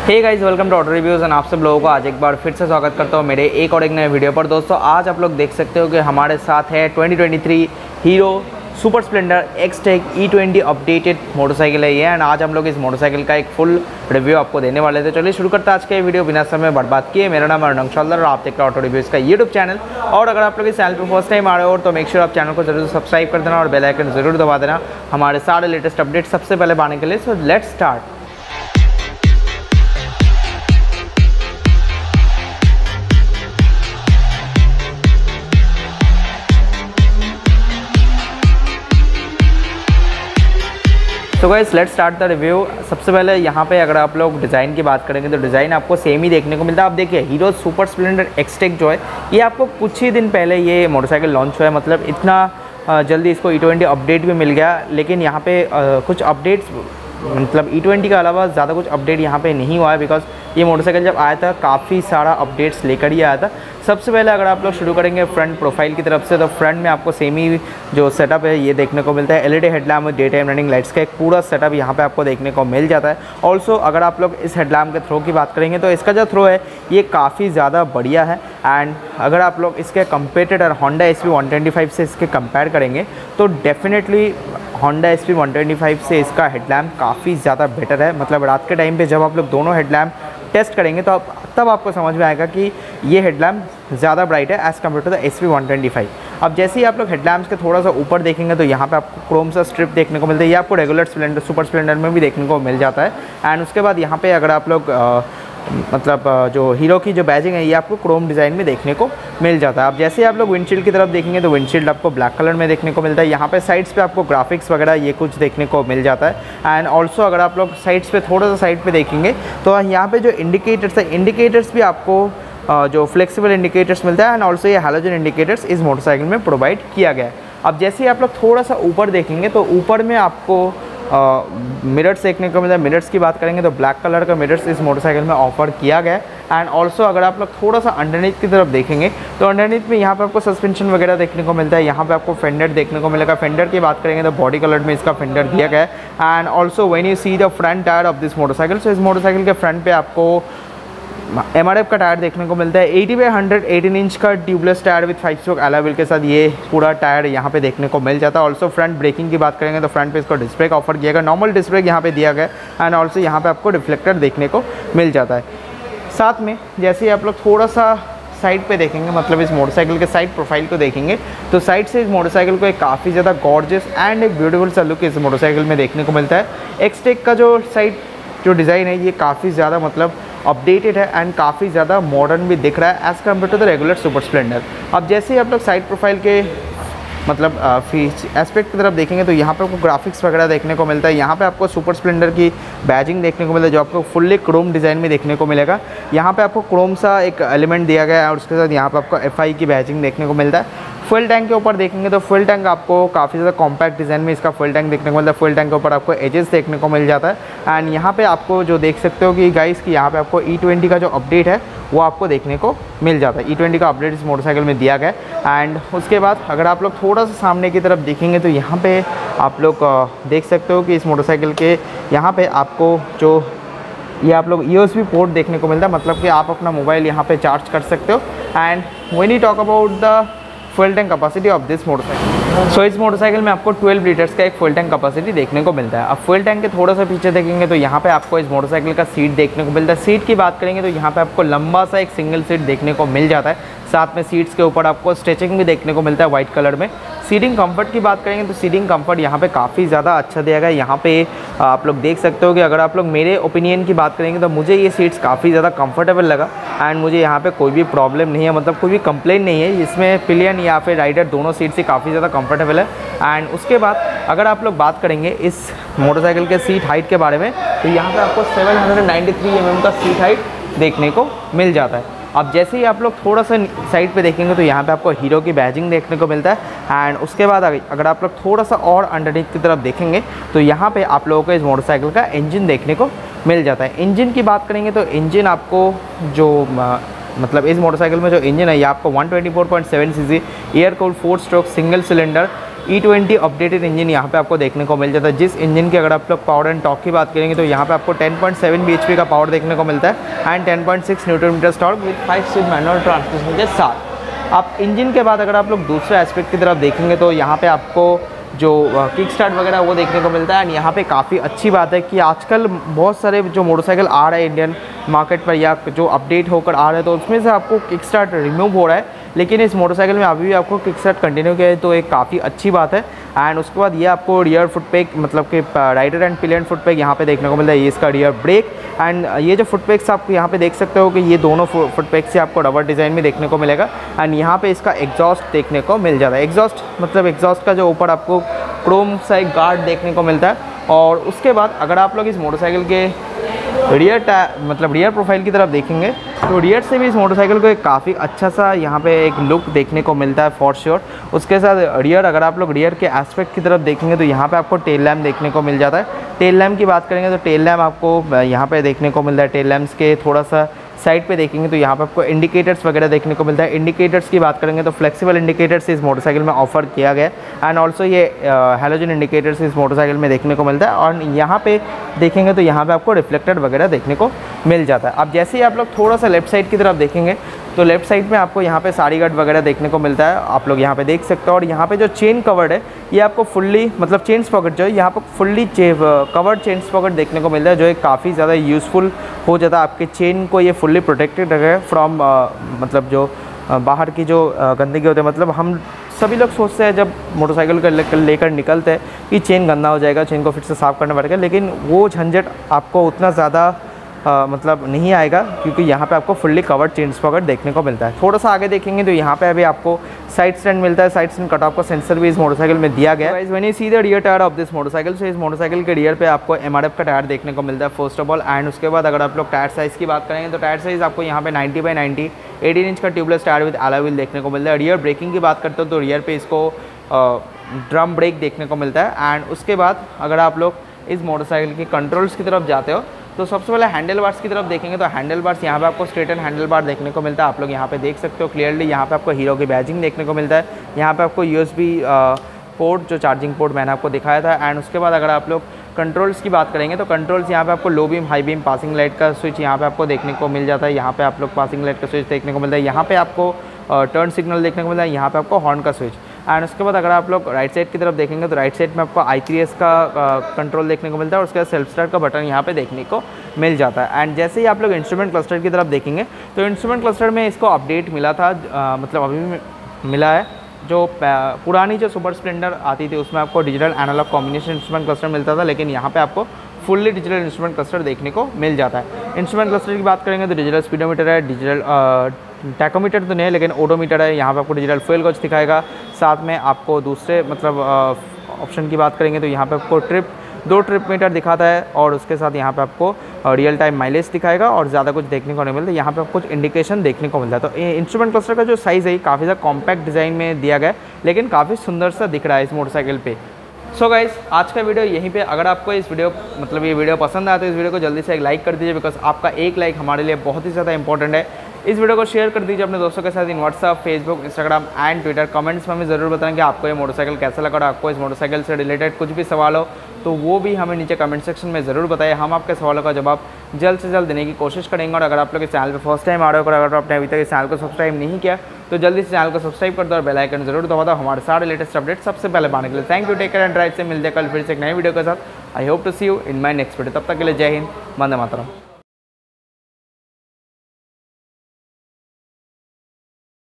Hey guys, welcome to auto reviews and आप सब लोगों को आज एक बार फिर से स्वागत करता हूँ मेरे एक और एक नए वीडियो पर। दोस्तों आज आप लोग देख सकते हो कि हमारे साथ है 2023 Hero Super Splendor Xtec E20 updated motorcycle है ये। एंड आज हम लोग इस मोटरसाइकिल का एक फुल रिव्यू आपको देने वाले थे। चलिए शुरू करते हैं आज का ये वीडियो बिना समय बर्बाद किए। मेरा नाम अर्नंग शॉलर और आप देख रहे हो ऑटो रिव्यूज़ का यूट्यूब चैनल। और अगर आप लोग इस चैनल पर फर्स्ट टाइम आ रहे हो तो मेक श्योर आप चैनल को जरूर सब्सक्राइब कर देना और बेल आइकन जरूर दबा देना हमारे सारे लेटेस्ट अपडेट सबसे पहले पाने के लिए। So let's start. तो guys let's start the review. सबसे पहले यहाँ पे अगर आप लोग डिज़ाइन की बात करेंगे तो डिज़ाइन आपको सेम ही देखने को मिलता है। आप देखिए हीरो सुपर स्प्लेंडर एक्सटेक जो है ये आपको कुछ ही दिन पहले ये मोटरसाइकिल लॉन्च हुआ है। मतलब इतना जल्दी इसको E20 अपडेट भी मिल गया। लेकिन यहाँ पे कुछ अपडेट्स मतलब E20 के अलावा ज़्यादा कुछ अपडेट यहाँ पे नहीं हुआ है। बिकॉज ये मोटरसाइकिल जब आया था काफ़ी सारा अपडेट्स लेकर ही आया था। सबसे पहले अगर आप लोग शुरू करेंगे फ्रंट प्रोफाइल की तरफ से तो फ्रंट में आपको सेम ही जो सेटअप है ये देखने को मिलता है। LED हेडलैम्प और डे टाइम रनिंग लाइट्स का एक पूरा सेटअप यहाँ पे आपको देखने को मिल जाता है। ऑल्सो अगर आप लोग इस हेडलैम्प के थ्रो की बात करेंगे तो इसका जो थ्रो है ये काफ़ी ज़्यादा बढ़िया है। एंड अगर आप लोग इसके कंपेटिटर होंडा SP125 से इसके कंपेयर करेंगे तो डेफिनेटली होंडा SP125 से इसका हेडलैम्प काफ़ी ज़्यादा बेटर है। मतलब रात के टाइम पे जब आप लोग दोनों हेडलैम्प टेस्ट करेंगे तो तब आपको समझ में आएगा कि ये हेडलैम्प ज़्यादा ब्राइट है as compare to the SP125। अब जैसे ही आप लोग हेडलैम्प्स के थोड़ा सा ऊपर देखेंगे तो यहाँ पे आपको क्रोम सा स्ट्रिप देखने को मिलता है। ये आपको रेगुलर स्प्लेंडर सुपर स्प्लेंडर में भी देखने को मिल जाता है। एंड उसके बाद यहाँ पे अगर आप लोग मतलब जो हीरो की जो बैजिंग है ये आपको क्रोम डिज़ाइन में देखने को मिल जाता है। अब जैसे आप लोग विंडशील्ड की तरफ देखेंगे तो विंडशील्ड आपको ब्लैक कलर में देखने को मिलता है। यहाँ पे साइड्स पे आपको ग्राफिक्स वगैरह ये कुछ देखने को मिल जाता है। एंड ऑल्सो अगर आप लोग साइड्स पे थोड़ा सा साइड पे देखेंगे तो यहाँ पे जो इंडिकेटर्स है इंडिकेटर्स भी आपको जो फ्लेक्सिबल इंडिकेटर्स मिलता है। एंड ऑल्सो ये हैलोजन इंडिकेटर्स इस मोटरसाइकिल में प्रोवाइड किया गया है। अब जैसे ही आप लोग थोड़ा सा ऊपर देखेंगे तो ऊपर में आपको मिरर्स देखने को मिलता है। मिरर्स की बात करेंगे तो ब्लैक कलर का मिरर्स इस मोटरसाइकिल में ऑफर किया गया है। एंड ऑल्सो अगर आप लोग थोड़ा सा अंडरनीथ की तरफ देखेंगे तो अंडरनीथ में यहाँ पे आपको सस्पेंशन वगैरह देखने को मिलता है। यहाँ पे आपको फेंडर देखने को मिलेगा। फेंडर की बात करेंगे तो बॉडी कलर में इसका फेंडर दिया गया है। And also when you see the front tyre of this motorcycle, so इस मोटरसाइकिल के फ्रंट पे आपको MRF का टायर देखने को मिलता है। 80/100 18 इंच का tubeless tyre with 5 stroke alloy wheel के साथ ये पूरा टायर यहाँ पे देखने को मिल जाता है। ऑल्सो फ्रंट ब्रेकिंग की बात करेंगे तो फ्रंट पे इसको डिस्क ब्रेक ऑफर किया गया। नॉर्मल डिस्क ब्रेक यहाँ पे दिया गया एंड ऑल्सो यहाँ पे आपको रिफ्लेक्टर देखने को मिल जाता है। साथ में जैसे ही आप लोग थोड़ा सा साइड पे देखेंगे मतलब इस मोटरसाइकिल के साइड प्रोफाइल को देखेंगे तो साइड से इस मोटरसाइकिल को एक काफ़ी ज़्यादा गॉर्जियस एंड एक ब्यूटीफुल सा लुक इस मोटरसाइकिल में देखने को मिलता है। एक्सटेक का जो साइड जो डिज़ाइन है ये काफ़ी ज़्यादा मतलब अपडेटेड है एंड काफ़ी ज़्यादा मॉडर्न भी दिख रहा है as compare to the regular Super Splendor. अब जैसे ही आप लोग साइड प्रोफाइल के मतलब एस्पेक्ट की तरफ देखेंगे तो यहाँ पे आपको ग्राफिक्स वगैरह देखने को मिलता है। यहाँ पे आपको सुपर स्प्लेंडर की बैजिंग देखने को मिलता है जो आपको फुल्ली क्रोम डिज़ाइन में देखने को मिलेगा। यहाँ पे आपको क्रोम सा एक एलिमेंट दिया गया है और उसके साथ यहाँ पे आपको FI की बैजिंग देखने को मिलता है। फुल टैंक के ऊपर देखेंगे तो फुल टैंक आपको काफ़ी ज़्यादा कॉम्पैक्ट डिज़ाइन में इसका फुल टैंक देखने को मिलता है। फुल टैंक के ऊपर आपको एजेस देखने को मिल जाता है। एंड यहाँ पे आपको जो देख सकते हो कि गाइस कि यहाँ पे आपको E20 का जो अपडेट है वो आपको देखने को मिल जाता है। E20 का अपडेट इस मोटरसाइकिल में दिया गया है। एंड उसके बाद अगर आप लोग थोड़ा सा सामने की तरफ देखेंगे तो यहाँ पे आप लोग देख सकते हो कि इस मोटरसाइकिल के यहाँ पे आपको जो ये आप लोग USB पोर्ट देखने को मिलता है। मतलब कि आप अपना मोबाइल यहाँ पे चार्ज कर सकते हो। And when you talk about the full tank capacity of this motorcycle, so इस मोटरसाइकिल में आपको 12 लीटर्स का एक फुल टैंक कैपेसिटी देखने को मिलता है। अब फुल टैंक के थोड़ा सा पीछे देखेंगे तो यहाँ पे आपको इस मोटरसाइकिल का सीट देखने को मिलता है। सीट की बात करेंगे तो यहाँ पे आपको लंबा सा एक सिंगल सीट देखने को मिल जाता है। साथ में सीट्स के ऊपर आपको स्टिचिंग भी देखने को मिलता है वाइट कलर में। सीटिंग कंफर्ट की बात करेंगे तो सीटिंग कंफर्ट यहाँ पे काफ़ी ज़्यादा अच्छा दिया गया है। यहाँ पे आप लोग देख सकते हो कि अगर आप लोग मेरे ओपिनियन की बात करेंगे तो मुझे ये सीट्स काफ़ी ज़्यादा कंफर्टेबल लगा। एंड मुझे यहाँ पे कोई भी प्रॉब्लम नहीं है, मतलब कोई भी कंप्लेन नहीं है। इसमें पिलियन या फिर राइडर दोनों सीट्स ही काफ़ी ज़्यादा कंफर्टेबल है। एंड उसके बाद अगर आप लोग बात करेंगे इस मोटरसाइकिल के सीट हाइट के बारे में तो यहाँ पर आपको 793 mm का सीट हाइट देखने को मिल जाता है। अब जैसे ही आप लोग थोड़ा सा साइड पे देखेंगे तो यहाँ पे आपको हीरो की बैजिंग देखने को मिलता है। एंड उसके बाद अगर आप लोग थोड़ा सा और अंडरनीथ की तरफ देखेंगे तो यहाँ पे आप लोगों को इस मोटरसाइकिल का इंजन देखने को मिल जाता है। इंजन की बात करेंगे तो इंजन आपको जो मतलब इस मोटरसाइकिल में जो इंजन है ये आपको 124.7 cc air cooled 4 stroke single cylinder E20 updated engine यहाँ पे आपको देखने को मिल जाता है। जिस इंजन की अगर आप लोग पावर एंड टॉर्क की बात करेंगे तो यहाँ पे आपको 10.7 bhp का पावर देखने को मिलता है and 10.6 newton metre torque with 5 speed manual transmission के साथ। आप इंजन के बाद अगर आप लोग दूसरे एस्पेक्ट की तरफ देखेंगे तो यहाँ पे आपको जो किक स्टार्ट वगैरह वो देखने को मिलता है। एंड यहाँ पे काफ़ी अच्छी बात है कि आजकल बहुत सारे जो मोटरसाइकिल आ रहे हैं इंडियन मार्केट पर या जो अपडेट होकर आ रहे हैं तो उसमें से आपको किक स्टार्ट रिमूव हो रहा है, लेकिन इस मोटरसाइकिल में अभी भी आपको किक स्टार्ट कंटिन्यू किया है तो एक काफ़ी अच्छी बात है। एंड उसके बाद ये आपको रियर फुट पैक मतलब कि rider and pillion foot peg यहाँ पे देखने को मिलता है। ये इसका रियर ब्रेक एंड ये जो फुट पैक्स आप यहाँ पे देख सकते हो कि ये दोनों फुट पैक से आपको रबर डिज़ाइन में देखने को मिलेगा। एंड यहाँ पे इसका एग्जॉस्ट देखने को मिल जाता है। एग्जॉस्ट मतलब एग्जॉस्ट का जो ऊपर आपको क्रोम सा एक गार्ड देखने को मिलता है। और उसके बाद अगर आप लोग इस मोटरसाइकिल के रियर प्रोफाइल की तरफ देखेंगे तो रियर से भी इस मोटरसाइकिल को एक काफ़ी अच्छा सा यहाँ पे एक लुक देखने को मिलता है फॉर श्योर। उसके साथ रियर अगर आप लोग रियर के एस्पेक्ट की तरफ देखेंगे तो यहाँ पे आपको टेल लैम्प देखने को मिल जाता है। टेल लैम्प की बात करेंगे तो टेल लैम्प आपको यहाँ पे देखने को मिलता है। टेल लैम्प्स के थोड़ा सा साइड पे देखेंगे तो यहाँ पे आपको इंडिकेटर्स वगैरह देखने को मिलता है। इंडिकेटर्स की बात करेंगे तो फ्लेक्सिबल इंडिकेटर्स इस मोटरसाइकिल में ऑफर किया गया है एंड ऑल्सो ये हैलोजन इंडिकेटर्स इस मोटरसाइकिल में देखने को मिलता है। और यहाँ पे देखेंगे तो यहाँ पे आपको रिफ्लेक्टर वगैरह देखने को मिल जाता है। अब जैसे ही आप लोग थोड़ा सा लेफ्ट साइड की तरफ देखेंगे तो लेफ्ट साइड में आपको यहाँ पे साड़ी गार्ड वगैरह देखने को मिलता है, आप लोग यहाँ पे देख सकते हो। और यहाँ पे जो चेन कवर्ड है ये आपको फुल्ली मतलब चेन स्पॉकेट जो है यहाँ पर फुल्ली कवर्ड चेन स्पॉकेट देखने को मिलता है, जो एक काफ़ी ज़्यादा यूज़फुल हो जाता है। आपके चेन को ये फुल्ली प्रोटेक्टेड रखे फ्रॉम मतलब जो बाहर की जो गंदगी होती है। मतलब हम सभी लोग सोचते हैं जब मोटरसाइकिल को लेकर निकलते हैं कि चेन गंदा हो जाएगा, चेन को फिर से साफ़ करना पड़ेगा, लेकिन वो झंझट आपको उतना ज़्यादा मतलब नहीं आएगा क्योंकि यहाँ पे आपको फुल्ली कवर्ड चेन स्पॉकेट देखने को मिलता है। थोड़ा सा आगे देखेंगे तो यहाँ पे अभी आपको साइड स्टैंड मिलता है। साइड स्टैंड कट ऑफ का सेंसर भी इस मोटरसाइकिल में दिया गया है। When you see the rear tyre of this motorcycle, so इस मोटरसाइकिल के रियर पे आपको MRF का टायर देखने को मिलता है फर्स्ट ऑफ ऑल। एंड उसके बाद अगर आप लोग टायर साइज़ की बात करेंगे तो टायर साइज़ आपको यहाँ पे 90/90 18 इंच का tubeless tyre with alloy wheel देखने को मिलता है। रियर ब्रेकिंग की बात करते हो तो रियर पे इसको ड्रम ब्रेक देखने को मिलता है। एंड उसके बाद अगर आप लोग इस मोटरसाइकिल की कंट्रोल्स की तरफ जाते हो तो सबसे पहले हैंडल बार्स की तरफ देखेंगे तो हैंडल बार्स यहाँ पे आपको स्ट्रेट एंड हैंडल बार देखने को मिलता है। आप लोग यहाँ पे देख सकते हो क्लियरली, यहाँ पे आपको हीरो की बैजिंग देखने को मिलता है। यहाँ पे आपको USB पोर्ट जो चार्जिंग पोर्ट मैंने आपको दिखाया था। एंड उसके बाद अगर आप लोग कंट्रोल्स की बात करेंगे तो कंट्रोल्स यहाँ पे आपको low beam, high beam, passing light का स्विच यहाँ पे आपको देखने को मिल जाता है। यहाँ पे आप लोग पासिंग लाइट का स्विच देखने को मिलता है। यहाँ पे आपको टर्न सिग्नल देखने को मिलता है। यहाँ पे आपको हॉर्न का स्विच। एंड उसके बाद अगर आप लोग राइट साइड की तरफ देखेंगे तो राइट साइड में आपको I3S का कंट्रोल देखने को मिलता है और उसके बाद सेल्फ स्टार्ट का बटन यहाँ पे देखने को मिल जाता है। एंड जैसे ही आप लोग इंस्ट्रूमेंट क्लस्टर की तरफ देखेंगे तो इंस्ट्रूमेंट क्लस्टर में इसको अपडेट मिला था, मतलब अभी मिला है। जो पुरानी जो सुपर स्प्लेंडर आती थी उसमें आपको digital analogue combination instrument cluster मिलता था, लेकिन यहाँ पे आपको फुल्ली डिजिटल इंस्ट्रूमेंट क्लस्टर देखने को मिल जाता है। इंस्ट्रूमेंट क्लस्टर की बात करेंगे तो डिजिटल स्पीडोमीटर है, डिजिटल टैकोमीटर तो नहीं है लेकिन ओडोमीटर है। यहाँ पे आपको डिजिटल फ्यूल गॉज दिखाएगा। साथ में आपको दूसरे मतलब ऑप्शन की बात करेंगे तो यहाँ पे आपको दो ट्रिप मीटर दिखाता है और उसके साथ यहाँ पे आपको रियल टाइम माइलेज दिखाएगा और ज़्यादा कुछ देखने को नहीं मिलता। यहाँ पे आपको कुछ इंडिकेशन देखने को मिलता है। तो इंस्ट्रूमेंट क्लस्टर का जो साइज़ है काफ़ी ज़्यादा कॉम्पैक्ट डिज़ाइन में दिया गया है, लेकिन काफ़ी सुंदर सा दिख रहा है इस मोटरसाइकिल पे। सो गाइस, आज का वीडियो यहीं पे। अगर आपको इस वीडियो मतलब ये वीडियो पसंद आया तो इस वीडियो को जल्दी से एक लाइक कर दीजिए, बिकॉज आपका एक लाइक हमारे लिए बहुत ही ज़्यादा इंपॉर्टेंट है। इस वीडियो को शेयर कर दीजिए अपने दोस्तों के साथ in WhatsApp, Facebook, Instagram and Twitter. Comments में हमें ज़रूर बताएं कि आपको ये मोटरसाइकिल कैसा लगा और आपको इस मोटरसाइकिल से रिलेटेड कुछ भी सवाल हो तो वो भी हमें नीचे कमेंट सेक्शन में ज़रूर बताइए। हम आपके सवालों का जवाब जल्द से जल्द देने की कोशिश करेंगे। और अगर आप लोग इस चैनल पर फर्स्ट टाइम आ रहे हो और अगर आपने अभी तक इस चैनल को सब्सक्राइब नहीं किया तो जल्दी से चैनल को सब्सक्राइब कर दो और बेल आइकन जरूर दबा दो हमारे सारे लेटेस्ट अपडेट सबसे पहले पाने के लिए। Thank you, take care and drive से मिलते हैं कल फिर से एक नई वीडियो के साथ। I hope to see you in my next video. तब तक के लिए जय हिंद, वंदे मातरम।